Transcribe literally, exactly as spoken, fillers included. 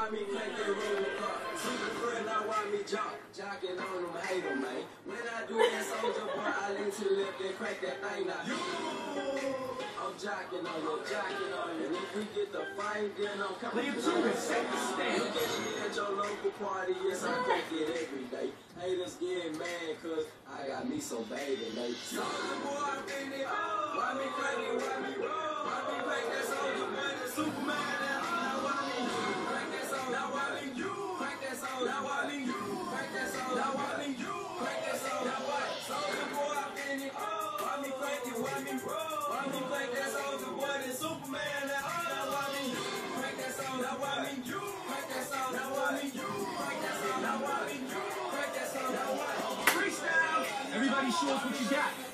why me crank that roller car. Super friend, now why me jock. Jocking on them, hate them, man. When I do that soldier boy, I lean to the left and crack that thing out. You, I'm jocking on you, jocking on you. And if we get the fight, then I'm coming. Leave two and set the stand. You catch me at your local party, yes, I crack it every day. Haters get mad, cause I got me so bad today. Soldier boy, I'm in it. Why me crack it, why me roll? Why me crack that soldier boy, that Superman? Now why me you? Crack that soldier, now why me you? Crack that soldier, now why me you? Crack that soldier, now why me you? Crack that soldier, now why? Soldier boy, I'm in it. Why me crack it, why me roll? Why me crack that soldier boy, that Superman? Now why me you? Crack that soldier, now why me you? Crack that soldier, now why me you? Crack that soldier, now why me you? Crack that soldier, now why? Freestyle! Everybody show us what you got.